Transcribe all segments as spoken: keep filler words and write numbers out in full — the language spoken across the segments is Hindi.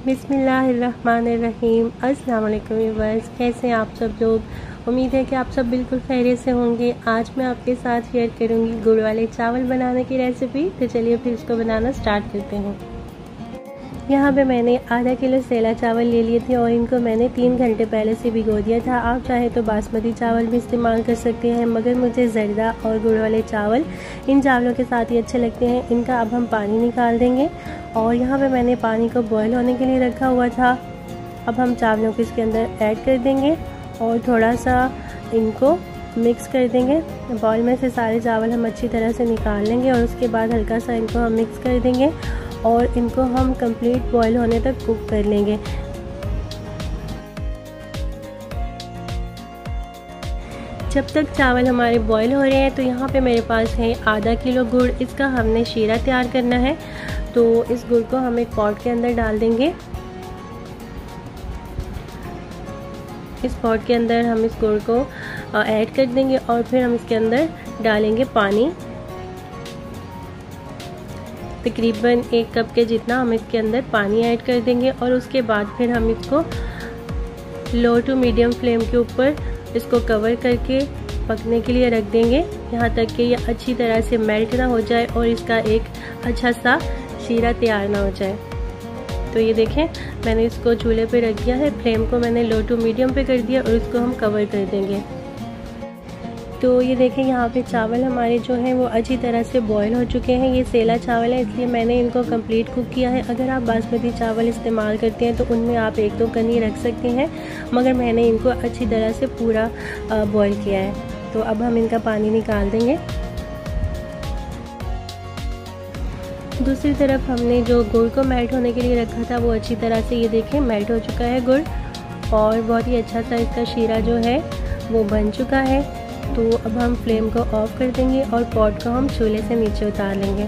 बिस्मिल्लाहिर्रहमानिर्रहीम। अस्सलाम वालेकुम व्यूअर्स, कैसे हैं आप सब लोग। उम्मीद है कि आप सब बिल्कुल खैरियत से होंगे। आज मैं आपके साथ शेयर करूंगी गुड़ वाले चावल बनाने की रेसिपी। तो चलिए फिर इसको बनाना स्टार्ट करते हैं। यहाँ पे मैंने आधा किलो सेला चावल ले लिए थे और इनको मैंने तीन घंटे पहले से भिगो दिया था। आप चाहे तो बासमती चावल भी इस्तेमाल कर सकते हैं, मगर मुझे जर्दा और गुड़ वाले चावल इन चावलों के साथ ही अच्छे लगते हैं। इनका अब हम पानी निकाल देंगे और यहाँ पे मैंने पानी को बॉयल होने के लिए रखा हुआ था। अब हम चावलों को इसके अंदर ऐड कर देंगे और थोड़ा सा इनको मिक्स कर देंगे। बॉयल में से सारे चावल हम अच्छी तरह से निकाल लेंगे और उसके बाद हल्का सा इनको हम मिक्स कर देंगे और इनको हम कंप्लीट बॉयल होने तक कुक कर लेंगे। जब तक चावल हमारे बॉयल हो रहे हैं तो यहाँ पे मेरे पास है आधा किलो गुड़। इसका हमने शीरा तैयार करना है, तो इस गुड़ को हम एक पॉट के अंदर डाल देंगे। इस पॉट के अंदर हम इस गुड़ को ऐड कर देंगे और फिर हम इसके अंदर डालेंगे पानी। तकरीबन एक कप के जितना हम इसके अंदर पानी ऐड कर देंगे और उसके बाद फिर हम इसको लो टू मीडियम फ्लेम के ऊपर इसको कवर करके पकने के लिए रख देंगे, यहाँ तक कि ये अच्छी तरह से मेल्ट ना हो जाए और इसका एक अच्छा सा शीरा तैयार ना हो जाए। तो ये देखें, मैंने इसको चूल्हे पे रख दिया है, फ्लेम को मैंने लो टू मीडियम पे कर दिया और इसको हम कवर कर देंगे। तो ये देखें, यहाँ पे चावल हमारे जो हैं वो अच्छी तरह से बॉयल हो चुके हैं। ये सेला चावल है इसलिए मैंने इनको कंप्लीट कुक किया है। अगर आप बासमती चावल इस्तेमाल करते हैं तो उनमें आप एक दो कनी रख सकते हैं, मगर मैंने इनको अच्छी तरह से पूरा बॉयल किया है। तो अब हम इनका पानी निकाल देंगे। दूसरी तरफ हमने जो गुड़ को मेल्ट होने के लिए रखा था वो अच्छी तरह से ये देखें मेल्ट हो चुका है गुड़ और बहुत ही अच्छा सा इसका शीरा जो है वो बन चुका है। तो अब हम फ्लेम को ऑफ कर देंगे और पॉट को हम चूल्हे से नीचे उतार लेंगे।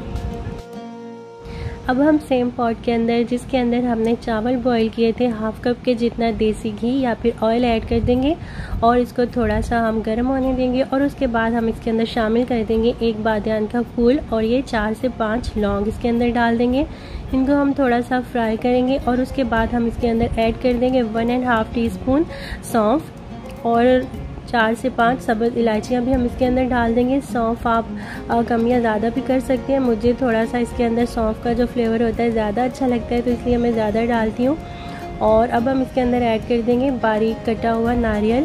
अब हम सेम पॉट के अंदर जिसके अंदर हमने चावल बॉईल किए थे हाफ कप के जितना देसी घी या फिर ऑयल ऐड कर देंगे और इसको थोड़ा सा हम गर्म होने देंगे और उसके बाद हम इसके अंदर शामिल कर देंगे एक बादियान का फूल और ये चार से पाँच लौंग इसके अंदर डाल देंगे। इनको हम थोड़ा सा फ्राई करेंगे और उसके बाद हम इसके अंदर ऐड कर देंगे one and half tea spoon सौंफ और चार से पाँच सब्ज़ इलायचियाँ भी हम इसके अंदर डाल देंगे। सौंफ आप कम या ज़्यादा भी कर सकते हैं, मुझे थोड़ा सा इसके अंदर सौंफ का जो फ्लेवर होता है ज़्यादा अच्छा लगता है तो इसलिए मैं ज़्यादा डालती हूँ। और अब हम इसके अंदर ऐड कर देंगे बारीक कटा हुआ नारियल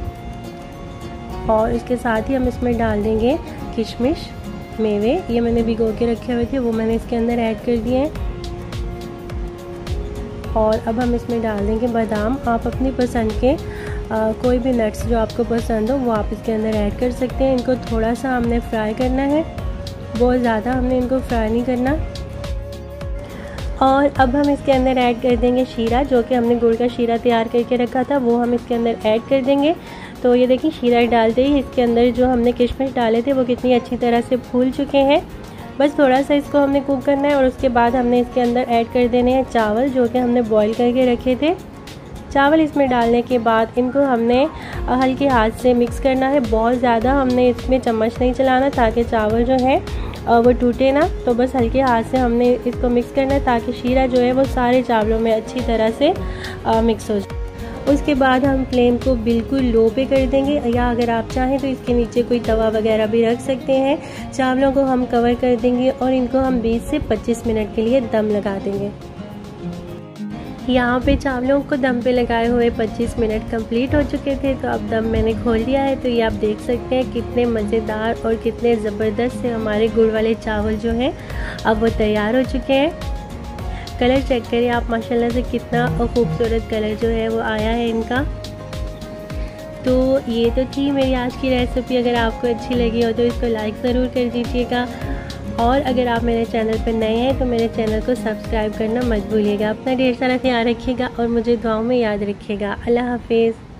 और इसके साथ ही हम इसमें डाल देंगे किशमिश मेवे। ये मैंने भिगो के रखे हुए थे वो मैंने इसके अंदर ऐड कर दिए हैं। और अब हम इसमें डाल देंगे बादाम। आप अपनी पसंद के आ, कोई भी नट्स जो आपको पसंद हो वो आप इसके अंदर ऐड कर सकते हैं। इनको थोड़ा सा हमने फ्राई करना है, बहुत ज़्यादा हमने इनको फ्राई नहीं करना। और अब हम इसके अंदर ऐड कर देंगे शीरा, जो कि हमने गुड़ का शीरा तैयार करके रखा था वो हम इसके अंदर ऐड कर देंगे। तो ये देखिए, शीरा डालते ही इसके अंदर जो हमने किशमिश डाले थे वो कितनी अच्छी तरह से फूल चुके हैं। बस थोड़ा सा इसको हमने कुक करना है और उसके बाद हमने इसके अंदर ऐड कर देने हैं चावल जो कि हमने बॉईल करके रखे थे। चावल इसमें डालने के बाद इनको हमने हल्के हाथ से मिक्स करना है, बहुत ज़्यादा हमने इसमें चम्मच नहीं चलाना ताकि चावल जो है वो टूटे ना। तो बस हल्के हाथ से हमने इसको मिक्स करना है ताकि शीरा जो है वो सारे चावलों में अच्छी तरह से मिक्स हो जाए। उसके बाद हम फ्लेम को बिल्कुल लो पे कर देंगे, या अगर आप चाहें तो इसके नीचे कोई तवा वगैरह भी रख सकते हैं। चावलों को हम कवर कर देंगे और इनको हम बीस से पच्चीस मिनट के लिए दम लगा देंगे। यहाँ पे चावलों को दम पे लगाए हुए पच्चीस मिनट कंप्लीट हो चुके थे, तो अब दम मैंने खोल दिया है। तो ये आप देख सकते हैं कितने मज़ेदार और कितने ज़बरदस्त से हमारे गुड़ वाले चावल जो हैं अब वो तैयार हो चुके हैं। कलर चेक करिए आप, माशाल्लाह से कितना खूबसूरत कलर जो है वो आया है इनका। तो ये तो थी मेरी आज की रेसिपी। अगर आपको अच्छी लगी हो तो इसको लाइक ज़रूर कर दीजिएगा और अगर आप मेरे चैनल पर नए हैं तो मेरे चैनल को सब्सक्राइब करना मत भूलिएगा। अपना ढेर सारा ख्याल रखिएगा और मुझे दुआओं में याद रखिएगा। अल्लाह हाफिज़।